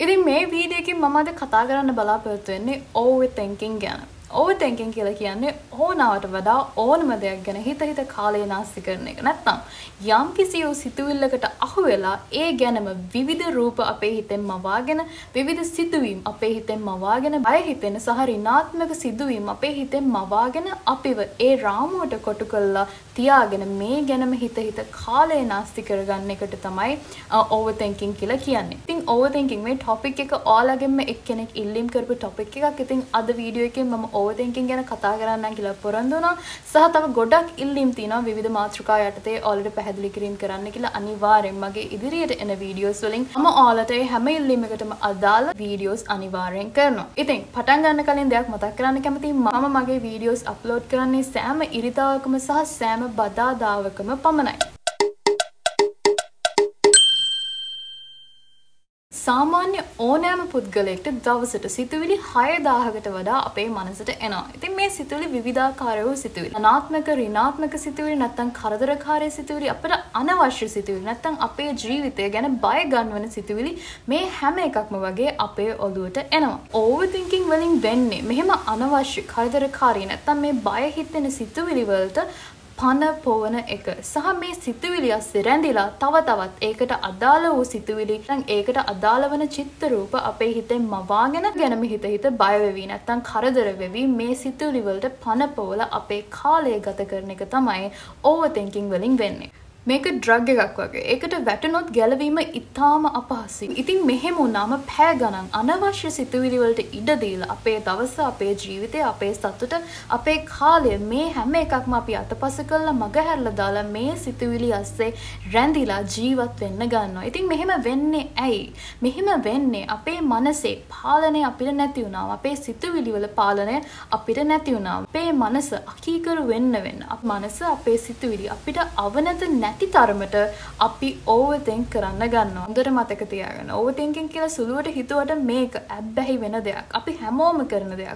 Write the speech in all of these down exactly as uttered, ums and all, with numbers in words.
ඉතින් මේ වීඩියෝ එකෙන් මම අද කතා කරන්න බලාපොරොත්තු වෙන්නේ overthinking ගැන. overthinking කියලා කියන්නේ ඕනවට වඩා ඕනම දෙයක් ගැන හිත හිත කාලය නාස්ති කරන එක. නැත්තම් යම් කිසි සිතුවිල්ලකට අහු වෙලා ඒ ගැනම විවිධ රූප අපේ හිතෙන් මවාගෙන විවිධ සිතුවීම් අපේ හිතෙන් මවාගෙන බය හිතෙන සහ ඍණාත්මක සිදුවීම් අපේ හිතෙන් මවාගෙන අපිව ඒ රාමුවට කොටු කරලා තියාගෙන මේ ගැනම හිත හිත කාලය නාස්ති කරගන්න එකට තමයි overthinking කියලා කියන්නේ. ඉතින් overthinking මේ topic එක ඔයාලගෙන්ම එක්කෙනෙක් ඉල්ලීම් කරපු topic එකක්. ඉතින් අද වීඩියෝ එකෙන් මම overthinking ගැන කතා කරන්නම් කියලා පොරොන්දු වුණා. සහ තව ගොඩක් ඉල්ලීම් තියෙනවා විවිධ මාතෘකා යටතේ ඔයාලට පැහැදිලි කිරීම කරන්න කියලා. අනිවාර්යෙන් මගේ ඉදිරියට එන වීඩියෝස් වලින් මම ඔයාලට මේ හැම ඉල්ලීම් එකටම අදාළ වීඩියෝස් අනිවාර්යෙන් කරනවා. ඉතින් පටන් ගන්න කලින් දෙයක් මතක් කරන්න කැමතියි. මම මගේ වීඩියෝස් අප්ලෝඩ් කරන්නේ සෑම ඉරිදාවකම සහ සෑම බදාදාවකම පමණයි. සාමාන්‍ය ඕනෑම පුද්ගලයෙක්ට දවසට සිතුවිලි හය දාහකට වඩා අපේ මනසට එනවා. ඉතින් මේ සිතුවිලි විවිධාකාර වූ සිතුවිලි. අනාත්මක, ඍණාත්මක සිතුවිලි නැත්නම් කරදරකාරී සිතුවිලි, අපට අනවශ්‍ය සිතුවිලි නැත්නම් අපේ ජීවිතය ගැන බය ගන්නවන සිතුවිලි මේ හැම එකක්ම වගේ අපේ ඔළුවට එනවා. overthinking වලින් වෙන්නේ මෙහෙම අනවශ්‍ය කරදරකාරී නැත්නම් මේ බය හිතෙන සිතුවිලි වලට පන පොවන එක සහ මේ සිතුවිලි අස්සේ රැඳිලා තව තවත් ඒකට අදාළ වූ සිතුවිලි නැත්නම් ඒකට අදාළ වන චිත්ත රූප අපේ හිතෙන් මවාගෙන ගැනම හිත හිත බය වෙවි නැත්නම් කරදර වෙවි මේ සිතුවිලි වලට පන පොවලා අපේ කාලය ගත කරන එක තමයි overthinking වලින් වෙන්නේ. මේක ඩ්‍රග් එකක් වගේ. ඒකට වැටුනොත් ගැලවීම ඉතාම අපහසුයි. ඉතින් මෙහෙම වුණාම පැය ගණන් අනවශ්‍ය සිතුවිලි වලට ඉඩ දීලා අපේ දවස, අපේ ජීවිතය, අපේ සතුට, අපේ කාලය මේ හැම එකක්ම අපි අතපස කරලා මගහැරලා දාලා මේ සිතුවිලි අස්සේ රැඳිලා ජීවත් වෙන්න ගන්නවා. ඉතින් මෙහෙම වෙන්නේ ඇයි? මෙහෙම වෙන්නේ අපේ මනසේ පාලනය අපිට නැති වුණාම, අපේ සිතුවිලි වල පාලනය අපිට නැති වුණාම, අපේ මනස අකීකරු වෙන්න වෙන්න, අපේ මනස අපේ සිතුවිලි අපිට අවනත නැති තරමට අපි overthink කරන්න ගන්නවා. හොඳට මතක තියාගන්න. overthinking කියලා සුළුවට හිතුවට මේක ඇබ්බැහි වෙන දෙයක්. අපි හැමෝම කරන දෙයක්.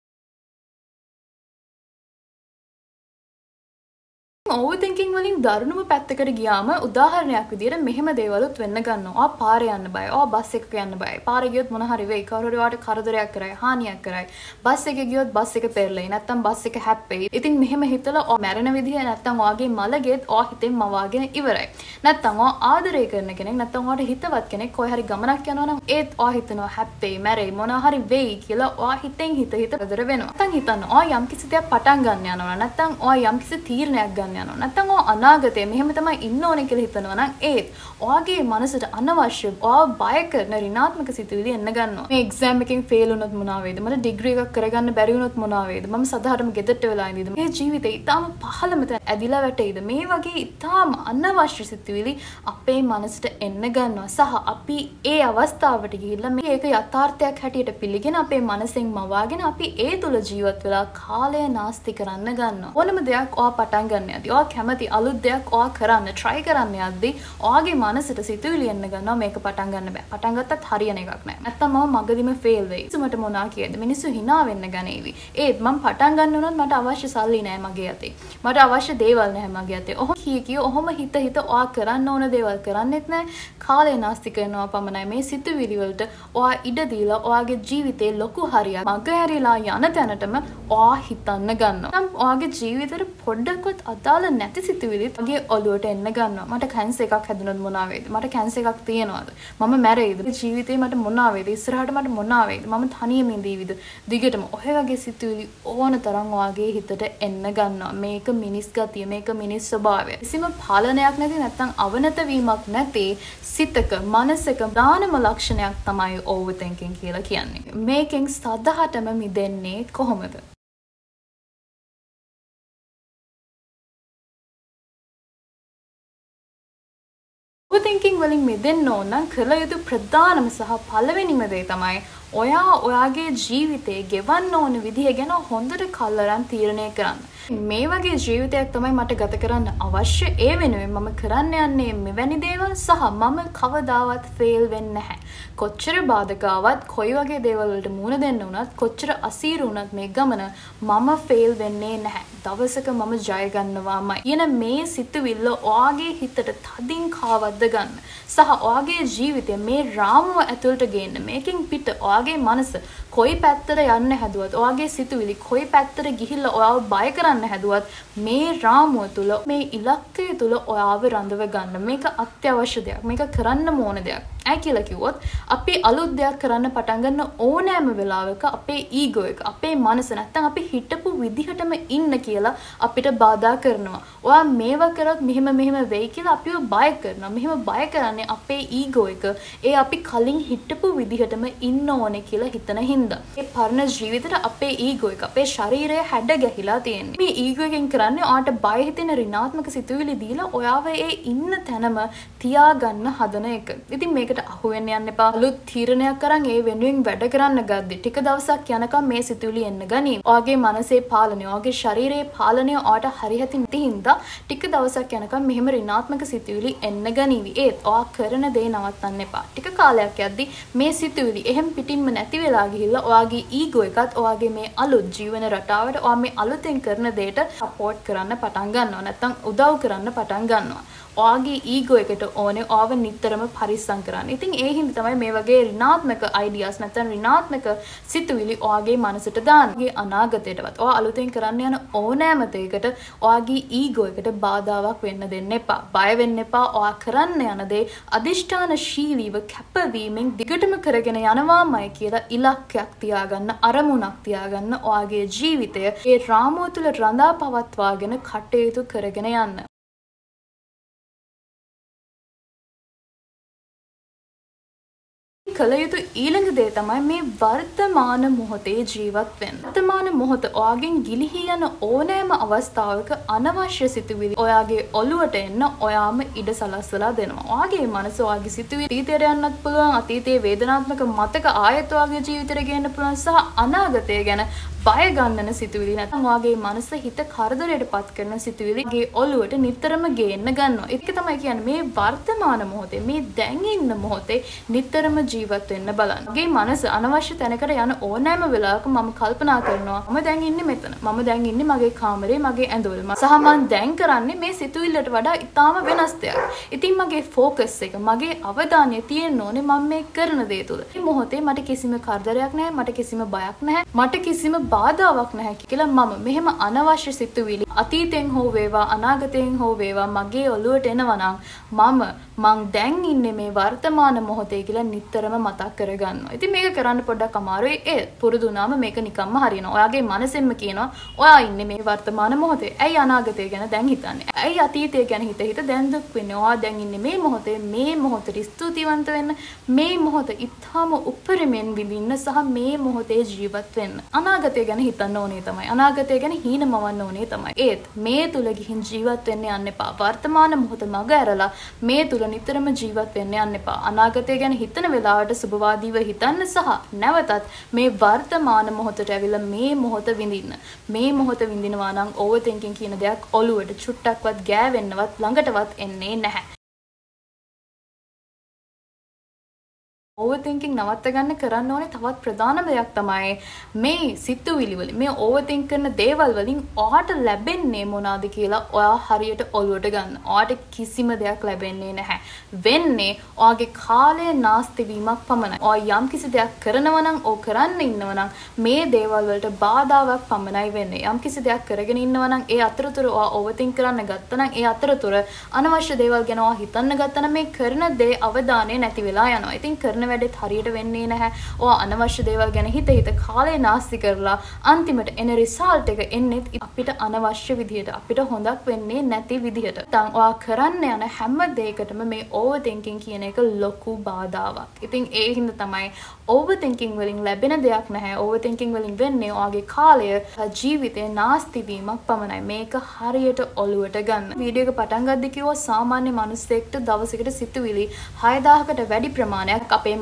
overthinking වලින් දරුණුම පැත්තකට ගියාම උදාහරණයක් විදියට මෙහෙම දේවලුත් වෙන්න ගන්නවා. පාරේ යන්න බය. ආ බස් එකක යන්න බය. පාරේ ගියොත් මොන හරි වෙයි. කවුරු හරි වාට කරදරයක් කරයි, හානියක් කරයි. බස් එකේ ගියොත් බස් එක පෙරලෙයි. නැත්තම් බස් එක හැප්පෙයි. ඉතින් මෙහෙම හිතලා ඔය මැරෙන විදිය නැත්තම් ඔයාගේ මලගෙත් ඔය හිතෙන් මවාගෙන ඉවරයි. නැත්තම් ඔය ආදරය කරන කෙනෙක් නැත්තම් ඔයාට හිතවත් කෙනෙක් කොයි හරි ගමනක් යනවා නම් ඒත් ඔය හිතනවා හැප්පෙයි, මැරෙයි, මොන හරි වෙයි කියලා ඔය හිතෙන් හිත හිත කරදර වෙනවා. නැත්තම් හිතන්න ඔය යම් කිසි දෙයක් පටන් ගන්න යනවා. නැත්තම් ඔය යම් කිසි තීරණයක් ගන්න යනවා. නැත්තම් ඔය අනාගතේ මෙහෙම තමයි ඉන්න ඕනේ කියලා හිතනවා නම් ඒත් ඔයාගේ මනසට අනවශ්‍ය ඔයාව බය කරන ඍණාත්මක සිතුවිලි එන්න ගන්නවා. මේ එක්සෑම් එකෙන් ෆේල් වුණොත් මොනවා වේද? මට ඩිග්‍රී එකක් කරගන්න බැරි වුණොත් මොනවා වේද? මම සදාහටම ගෙදරට වෙලා ඉඳීද? මේ ජීවිතේ ඊටාම පහළම තැන ඇදිලා වැටෙයිද? මේ වගේ ඊටාම අනවශ්‍ය සිතුවිලි අපේ මනසට එන්න ගන්නවා. සහ අපි ඒ අවස්ථාවට ගිහිල්ලා මේක යථාර්ථයක් හැටියට පිළිගෙන අපේ මනසෙන් මවාගෙන අපි ඒ තුල ජීවත් වෙලා කාලය නාස්ති කරන්න ගන්නවා. ඕනම දෙයක් ඔයා පටන් ගන්න යද්දී ඔයා කැමති අලුත් දෙයක් ඔයා කරන්න try කරන්න යද්දී ඔයාගේ මනසට සිතුවිලි එන්න ගන්නවා මේක පටන් ගන්න බෑ. පටන් ගත්තත් හරියන එකක් නෑ. නැත්තම් මම මගදීම fail වෙයි. මට මොනවා කියද? මිනිස්සු hina වෙන්න ගනේවි. ඒත් මම පටන් ගන්න උනොත් මට අවශ්‍ය සල්ලි නෑ මගේ අතේ. මට අවශ්‍ය දේවල් නෑ මගේ අතේ. ඔහොම කී කී ඔහොම හිත හිත ඔයා කරන්න ඕන දේවල් කරන්නෙත් නෑ. කාලය නාස්ති කරනවා පමණයි. මේ සිතුවිලි වලට ඔයා ඉඩ දීලා ඔයාගේ ජීවිතේ ලොකු හරියක් මගහැරිලා යන තැනටම ඔයා හිතන්න ගන්නවා. නම් ඔයාගේ ජීවිතේට පොඩ්ඩක්වත් අදාළ නැති සිතුවිලි ඔයාගේ ඔළුවට එන්න ගන්නවා. මට කැන්සර් එකක් හැදුනොත් මොනවා වේද? මට කැන්සර් එකක් තියෙනවද? මම මැරෙයිද? ජීවිතේ මට මොනවා වේද? ඉස්සරහට මට මොනවා වේද? මම තනියම ඉඳීවිද? දිගටම ඔය වගේ සිතුවිලි ඕන තරම් ඔයාගේ හිතට එන්න ගන්නවා. මේක මිනිස් ගතිය, මේක මිනිස් ස්වභාවය. කිසිම පාලනයක් නැති නැත්නම් අවනත වීමක් නැති සිතක, මනසක දානම ලක්ෂණයක් තමයි overthinking කියලා කියන්නේ. මේකෙන් සදහටම මිදෙන්නේ කොහොමද? overthinking වලින් මිදෙන්න ඕන නම් කළ යුතු ප්‍රධානම සහ පළවෙනිම දේ තමයි ඔයා ඔයාගේ ජීවිතේ ගෙවන්න ඕන විදිහ ගැන හොඳට කල්ලාරන් තීරණය කරන්න. මේ වගේ ජීවිතයක් තමයි මට ගත කරන්න අවශ්‍ය. ඒ වෙනුවෙන් මම කරන්න යන්නේ මෙවැනි දේවල් සහ මම කවදාවත් ෆේල් වෙන්නේ නැහැ. කොච්චර බාධකාවක් කොයි වගේ දේවල් වලට මුහුණ දෙන්න වුණත් කොච්චර අසීරු වුණත් මේ ගමන මම ෆේල් වෙන්නේ නැහැ. දවසක මම ජය ගන්නවාමයි. යන මේ සිතුවිල්ල ඔයාගේ හිතට තදින් කාවද්ද ගන්න. සහ ඔයාගේ ජීවිතය මේ රාමුව ඇතුළට ගේන්න. මේකෙන් පිට ඔයාගේ මනස කොයි පැත්තට යන්න හැදුවත් ඔයාගේ සිතුවිලි කොයි පැත්තට ගිහිල්ලා ඔයාව බය කරන්න හැදුවත් මේ රාමුව තුල මේ ඉලක්කය තුල ඔයාව රඳව ගන්න. මේක අත්‍යවශ්‍ය දෙයක්. මේක කරන්න ඕන දෙයක්. ඇයි කියලා කිව්වොත් අපි අලුත් දෙයක් කරන්න පටන් ගන්න ඕනෑම වෙලාවක අපේ ඊගෝ එක අපේ මනස නැත්තම් අපි හිටපු විදිහටම ඉන්න කියලා අපිට බාධා කරනවා. ඔයා මේව කරොත් මෙහෙම මෙහෙම වෙයි කියලා අපිව බය කරනවා. මෙහෙම බය කරන්නේ අපේ ඊගෝ එක. ඒ අපි කලින් හිටපු විදිහටම ඉන්න ඕනේ කියලා හිතන හින්දා. ඒ පරණ ජීවිතේට අපේ ඊගෝ එක අපේ ශරීරය හැඩ ගැහිලා තියෙන්නේ. මේ ඊගෝ එකෙන් කරන්නේ ඔයාට බය හිතෙන ඍණාත්මක සිතුවිලි දීලා ඔයාව ඒ ඉන්න තැනම තියාගන්න හදන එක. ඉතින් මේක අහු වෙන්න යන්න එපා. අලුත් තීරණයක් කරන් ඒ වෙනුවෙන් වැඩ කරන්න ගද්දි ටික දවසක් යනකම් මේ සිතුවිලි එන්න ගනී. ඔයාගේ මනසේ පාලනය, ඔයාගේ ශරීරයේ පාලනය ඔයාට හරියට නැති හින්දා ටික දවසක් යනකම් මෙහෙම ඍණාත්මක සිතුවිලි එන්න ගනීවි. ඒත් ඔයා කරන දේ නවත්තන්න එපා. ටික කාලයක් යද්දි මේ සිතුවිලි එහෙම පිටින්ම නැති වෙලා ගිහිල්ලා ඔයාගේ ඊගෝ එකත් ඔයාගේ මේ අලුත් ජීවන රටාවට ඔයා මේ අලුතෙන් කරන දේට සපෝට් කරන්න පටන් ගන්නවා. නැත්තම් උදව් කරන්න පටන් ගන්නවා. ඔයාගේ ඊගෝ එකට ඕනේ ඔයාව නිතරම පරිස්සම් කරන්න. ඉතින් ඒ හින්දා තමයි මේ වගේ ඍණාත්මක අයිඩියාස් නැත්නම් ඍණාත්මක සිතුවිලි ඔයාගේ මනසට දාන්නේ. අනාගතයටවත් ඔයා අලුතෙන් කරන්න යන ඕනෑම දෙයකට ඔයාගේ ඊගෝ එකට බාධාවක් වෙන්න දෙන්න එපා. බය වෙන්න එපා. ඔයා කරන්න යන දේ අදිෂ්ඨානශීලීව කැපවීමෙන් දිගටම කරගෙන යනවාමයි කියලා ඉලක්කයක් තියාගන්න, අරමුණක් තියාගන්න ඔයාගේ ජීවිතය ඒ රාමුව තුල රඳා පවත්වාගෙන කටයුතු කරගෙන යන්න. කල යුතු ඊළඟ දේ තමයි මේ වර්තමාන මොහොතේ ජීවත් වෙන්න. වර්තමාන මොහොත ඔයාගෙන් ගිලිහි යන ඕනෑම අවස්ථාවක අනවශ්‍ය සිතුවිලි ඔයාගේ ඔළුවට එන්න ඔයාම ඉඩ සලස්වලා දෙනවා. ඔයාගේ මනස ඔයාගේ සිතුවිලි අතීතයට යන්නත් පුළුවන්. අතීතයේ වේදනාත්මක මතක ආයෙත් ඔයාගේ ජීවිතයට ගේන්න පුළුවන්. සහ අනාගතය ගැන බය ගන්නන සිතුවිලි නැත්නම් ඔයාගේ මනස හිත කරදරයට පත් කරන සිතුවිලිගේ ඔළුවට නිතරම ගේන්න ගන්නවා. ඒක තමයි කියන්නේ මේ වර්තමාන මොහොතේ මේ දැන් ඉන්න මොහොතේ නිතරම ජීවත් වෙන්න බලන්න. මගේ මනස අනවශ්‍ය තැනකට යන ඕනෑම වෙලාවක මම කල්පනා කරනවා මම දැන් ඉන්නේ මෙතන. මම දැන් ඉන්නේ මගේ කාමරේ මගේ ඇඳවල. සහ මම දැන් කරන්නේ මේ සිතුවිල්ලට වඩා ඉතාම වෙනස් දෙයක්. ඉතින් මගේ ફોකස් එක මගේ අවධානය තියෙන්න ඕනේ මම මේ කරන දේ තුල. මේ මොහොතේ මට කිසිම කරදරයක් නැහැ. මට කිසිම බයක් නැහැ. මට කිසිම බාධාවක් නැහැ කියලා මම මෙහෙම අනවශ්‍ය සිතුවිලි අතීතෙන් හෝ වේවා අනාගතයෙන් හෝ වේවා මගේ ඔළුවට එනවා නම් මම මං දැන් ඉන්නේ මේ වර්තමාන මොහොතේ කියලා නිතරම මතක් කරගන්නවා. ඉතින් මේක කරන්න පොඩ්ඩක් අමාරුයි. ඒ පුරුදු වුණාම මේක නිකම්ම හරියනවා. ඔයාගේ මනසෙන්ම කියනවා ඔයා ඉන්නේ මේ වර්තමාන මොහොතේ. ඇයි අනාගතය ගැන දැන් හිතන්නේ? ඇයි අතීතය ගැන හිත හිත දැන් දුක් වෙන්නේ? ඔයා දැන් ඉන්නේ මේ මොහොතේ. මේ මොහොතට ස්තුතිවන්ත වෙන්න. මේ මොහොත ඉතාම උපරිමෙන් විඳින්න සහ මේ මොහොතේ ජීවත් වෙන්න. අනාගතය ගැන හිතන්න ඕනේ තමයි. අනාගතය ගැන හීන මවන්න ඕනේ තමයි. ඒත් මේ තුල ගිහින් ජීවත් වෙන්න යන්න එපා. වර්තමාන මොහොත මග ඇරලා මේ තුල නිතරම ජීවත් වෙන්න යන්න එපා. අනාගතය ගැන හිතන වෙලාවට සුබවාදීව හිතන්න සහ නැවතත් මේ වර්තමාන මොහොතට ඇවිල්ලා මේ මොහොත විඳින්න. මේ මොහොත විඳිනවා නම් ඕවර්තින්කින් කියන දෙයක් ඔළුවට චුට්ටක්වත් ගෑවෙන්නවත් ළඟටවත් එන්නේ නැහැ. ඕවර්තින්කින් නවත්ත ගන්න කරන්න ඕනේ තවත් ප්‍රධානම දෙයක් තමයි මේ සිතුවිලි වලින් මේ ඕවර්තින්ක් කරන දේවල් වලින් ඔයාට ලැබෙන්නේ මොනවාද කියලා ඔයා හරියට ඔළුවට ගන්න. ඔයාට කිසිම දෙයක් ලැබෙන්නේ නැහැ. වෙන්නේ ඔයාගේ කාලය නාස්ති වීමක් පමණයි. ඔයා යම් කිසි දෙයක් කරනවා නම් ඕක කරන්න ඉන්නවා නම් මේ දේවල් වලට බාධාවක් පමණයි වෙන්නේ. යම් කිසි දෙයක් කරගෙන ඉන්නවා නම් ඒ අතරතුර ඔයා ඕවර්තින්ක් කරන්න ගත්තා නම් ඒ අතරතුර අනවශ්‍ය දේවල් ගැන ඔයා හිතන්න ගත්තා නම් මේ කරන දේ අවධානය නැති වෙලා යනවා. ඉතින් කරන වැඩෙත් හරියට වෙන්නේ නැහැ. ඔයා අනවශ්‍ය දේවල් ගැන හිත හිත කාලය නාස්ති කරලා අන්තිමට එන රිසල්ට් එක එන්නේ අපිට අනවශ්‍ය විදිහට අපිට හොඳක් වෙන්නේ නැති විදිහට. දැන් ඔයා කරන්න යන හැම දෙයකටම මේ ඕවර්තින්කින් කියන එක ලොකු බාධාවක්. ඉතින් ඒ හින්දා තමයි ඕවර්තින්කින් වලින් ලැබෙන දෙයක් නැහැ. ඕවර්තින්කින් වලින් වෙන්නේ ඔයාගේ කාලය ජීවිතේ නාස්ති වීමක් පමණයි. මේක හරියට ඔළුවට ගන්න. වීඩියෝ එක පටන් ගද්දි කිව්වා සාමාන්‍ය මිනිස්සෙක්ට දවසකට සිතුවිලි හය දහසකට වැඩි ප්‍රමාණයක් අපේ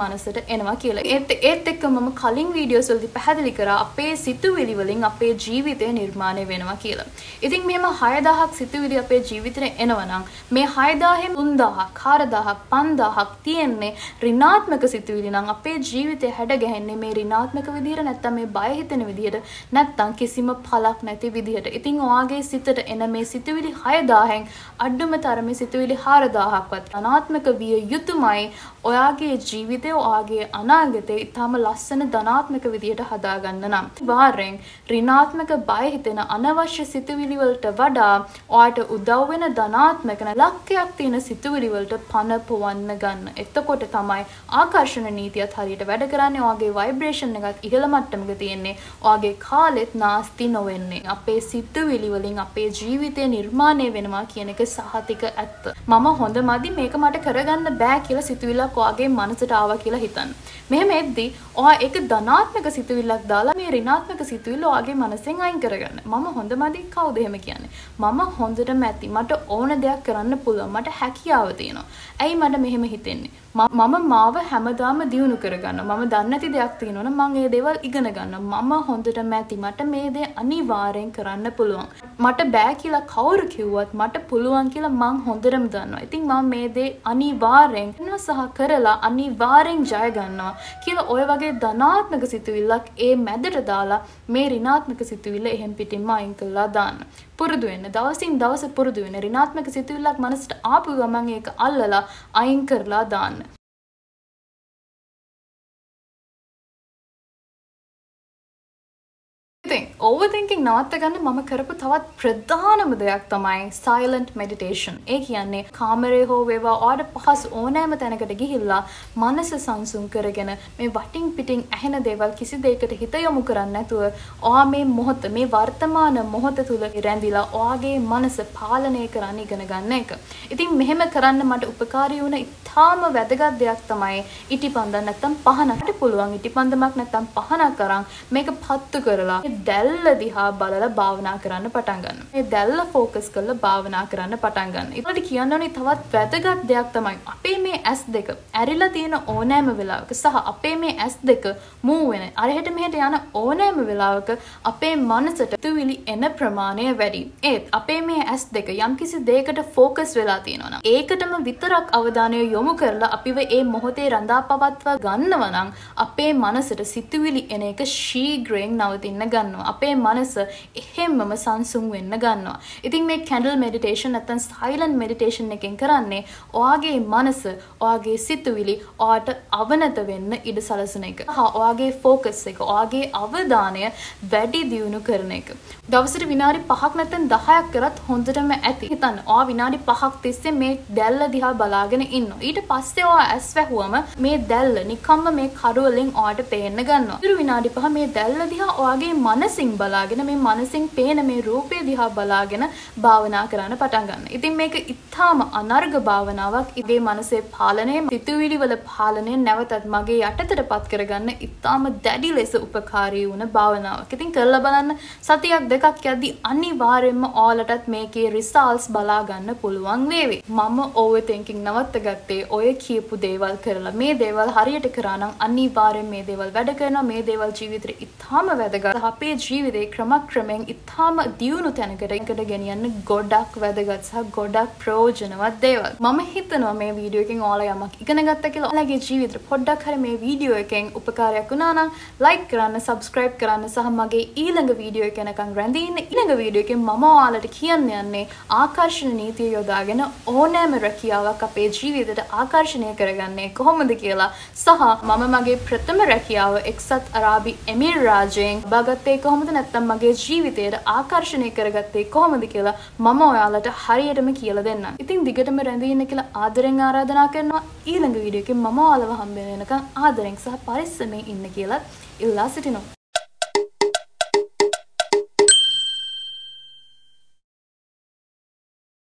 මනසට එනවා කියලා. ඒත් ඒත් එක්ක මම කලින් වීඩියෝස් වලදී පැහැදිලි කරා අපේ සිතුවිලි වලින් අපේ ජීවිතය නිර්මාණය වෙනවා කියලා. ඉතින් මෙහෙම හය දහසක් සිතුවිලි අපේ ජීවිතේ එනවා නම් මේ හය දහසෙන් තුන් දහසක් හාර දහසක් පන්ස් දහසක් තියෙන්නේ ඍණාත්මක සිතුවිලි නම් අපේ ජීවිතය හැඩ ගැහෙන්නේ මේ ඍණාත්මක විදිහට නැත්තම් මේ බය හිතෙන විදිහට නැත්තම් කිසිම පළක් නැති විදිහට. ඉතින් ඔයාගේ සිතට එන මේ සිතුවිලි හය දහසෙන් අඩුම තරමේ සිතුවිලි හාර දහසක්වත් ධනාත්මක විය යුතුමයි. ඔයාගේ ජීවිතය ඔයාගේ අනාගතය ඊටම ලස්සන ධනාත්මක විදිහට හදාගන්න නම් වාරෙන් ඍණාත්මක බය හිතෙන අනවශ්‍ය සිතුවිලි වලට වඩා ඔයාට උදව් වෙන ධනාත්මක ලක්ෂයක් තියෙන සිතුවිලි වලට පණ පොවන්න ගන්න. එතකොට තමයි ආකර්ෂණ නීතියත් හරියට වැඩ කරන්නේ. ඔයාගේ ভাইබ්‍රේෂන් එකත් ඉහළ මට්ටමක තියෙන්නේ. ඔයාගේ කාලෙත් නාස්ති නොවෙන්නේ. අපේ සිතුවිලි වලින් අපේ ජීවිතය නිර්මාණය වෙනවා කියන එක සහතික ඇත්ත. මම හොඳ මදි මේක මට කරගන්න බෑ කියලා සිතුවිල්ලක් ඔයාගේ මනසට ආවා කියලා හිතන්න. මෙහෙම එද්දි ඔයා ඒක ධනාත්මක සිතුවිල්ලක් දාලා මේ ඍණාත්මක සිතුවිල්ල ඔයාගේ මනසෙන් අයින් කරගන්න. මම හොඳ මදි කවුද එහෙම කියන්නේ? මම හොඳටම ඇති. මට ඕන දෙයක් කරන්න පුළුවන්. මට හැකියාව තියෙනවා. ඇයි මට මෙහෙම හිතෙන්නේ? මම මාව හැමදාම දියුණු කරගන්නවා. මම දන්නේ නැති දෙයක් තියෙනවනම් මම ඒ දේවල් ඉගෙන ගන්නවා. මම හොඳටම ඇති. මට මේ දේ අනිවාර්යෙන් කරන්න පුළුවන්. මට බෑ කියලා කවුරු කිව්වත් මට පුළුවන් කියලා මං හොඳටම දන්නවා. ඉතින් මම මේ දේ අනිවාර්යෙන් කරනවා සහ කරලා අනිවාර්යෙන් ජය ගන්නවා කියලා ඔය වගේ ධනාත්මක සිතුවිල්ලක් ඒ මැදට දාලා මේ ඍණාත්මක සිතුවිල්ල එහෙම් පිටින්ම අයින් කළා දාන්න. පුරුදු වෙන්න. දවසින් දවස පුරුදු වෙන්න. ඍණාත්මක සිතුවිල්ලක් මනසට ආපු ගමන් ඒක අල්ලලා අයින් කරලා දාන්න. overthinking නවත්ත ගන්න මම කරපු තවත් ප්‍රධානම දෙයක් තමයි silent meditation. ඒ කියන්නේ කාමරේ හෝ වේවා ඔයාට පහසු ඕනෑම තැනකට ගිහිල්ලා මනස සංසුන් කරගෙන මේ වටින් පිටින් ඇහෙන දේවල් කිසි දෙයකට හිත යොමු කරන්නේ නැතුව ඔයා මේ මොහොත මේ වර්තමාන මොහොත තුල රැඳිලා ඔයාගේ මනස පාලනය කරන්න ඉගෙන ගන්න එක. ඉතින් මෙහෙම කරන්න මට උපකාරී වුණ ඉතාම වැදගත් දෙයක් තමයි ඉටිපන්දම් නැත්තම් පහනකට පුළුවන් ඉටිපන්දමක් නැත්තම් පහනක් අරන් මේක පත්තු කරලා දැල්ල දිහා බලලා භාවනා කරන්න පටන් ගන්න. මේ දැල්ල ફોකස් කරලා භාවනා කරන්න පටන් ගන්න. ඊට කියන්න ඕනේ තවත් වැදගත් දෙයක් තමයි අපේ මේ ඇස් දෙක ඇරිලා තියෙන ඕනෑම වෙලාවක සහ අපේ මේ ඇස් දෙක මූව් වෙන අරහෙට මෙහෙට යන ඕනෑම වෙලාවක අපේ මනසට තුවිලි එන ප්‍රමාණය වැඩි. ඒත් අපේ මේ ඇස් දෙක යම්කිසි දෙයකට ફોකස් වෙලා තියෙනවා නම් ඒකටම විතරක් අවධානය යොමු කරලා අපිව ඒ මොහොතේ රඳා පවත්වා ගන්නවා නම් අපේ මනසට සිතුවිලි එන එක ශීඝ්‍රයෙන් නවතින්න ගන්නවා. අපේ මනස එහෙම්මම සංසුන් වෙන්න ගන්නවා. ඉතින් මේ candle meditation නැත්නම් silent meditation එකෙන් කරන්නේ ඔයාගේ මනස, ඔයාගේ සිතුවිලි ඔයාට අවනත වෙන්න ඉඩ සලසන එක. හා ඔයාගේ focus එක, ඔයාගේ අවධානය වැඩි දියුණු කරන එක. දවසට විනාඩි පහක් නැත්නම් දහයක් කරත් හොඳටම ඇති. හිතන්න ඔයා විනාඩි පහක් තිස්සේ මේ දැල්ල දිහා බලාගෙන ඉන්නවා. ඊට පස්සේ ඔයා ඇස් වැහුවම මේ දැල්ල නිකම්ම මේ කරු වලින් ඔයාට පේන්න ගන්නවා. ඊට විනාඩි පහ මේ දැල්ල දිහා ඔයාගේ මනසින් බලාගෙන මේ මනසින් පේන මේ රූපය දිහා බලාගෙන භාවනා කරන්න පටන් ගන්න. ඉතින් මේක ඉතාම අනර්ග භාවනාවක්. ඉගේ මනසේ පාලනය, සිතුවිලි වල පාලනය නැවතත් මගේ යටතටපත් කරගන්න ඉතාම දැඩි ලෙස උපකාරී වුණ භාවනාවක්. ඉතින් කරලා බලන්න සතියක් දෙකක් යද්දී අනිවාර්යයෙන්ම ඔයාලටත් මේකේ රිසල්ට්ස් බලා ගන්න පුළුවන් වේවි. මම overthinking නවත්ත ගත්තේ ඔය කියපු දේවල් කරලා. මේ දේවල් හරියට කරා නම් අනිවාර්යෙන් මේ දේවල් වැඩ කරනවා. මේ දේවල් ජීවිතේ ඉතාම වැදගත්. අපේ ජීවිතේ ක්‍රමක්‍රමයෙන් ඉතාම දියුණු තැනකට ගෙනියන්න ගොඩක් වැදගත් සහ ගොඩක් ප්‍රයෝජනවත් දේවල්. මම හිතනවා මේ වීඩියෝ එකෙන් ඔයාලා යමක් ඉගෙන ගත්තා කියලා. ඔයාලගේ ජීවිතේ පොඩ්ඩක් හරි මේ වීඩියෝ එකෙන් උපකාරයක් වුණා නම් like කරන්න, subscribe කරන්න සහ මගේ ඊළඟ වීඩියෝ එක එනකන් රැඳී ඉන්න. ඊළඟ වීඩියෝ එකෙන් මම ඔයාලට කියන්න යන්නේ ආකර්ෂණ නීතිය යොදාගෙන ඕනෑම රැකියාවක් අපේ ජීවිතයට ආකර්ෂණය කරගන්නේ කොහොමද කියලා සහ මම මගේ ප්‍රථම රැකියාව එක්සත් අරාබි එමිරාජයෙන් බාගත්තේ කොහොමද නැත්නම් මගේ ජීවිතයට ආකර්ෂණය කරගත්තේ කොහොමද කියලා මම ඔයාලට හරියටම කියලා දෙන්නම්. ඉතින් දිගටම රැඳී ඉන්න කියලා ආදරෙන් ආරාධනා කරනවා. ඊළඟ වීඩියෝ එකෙන් මම ඔයාලව හම්බ වෙනකන් ආදරෙන් සහ පරිස්සමෙන් ඉන්න කියලා ඉල්ලා සිටිනවා.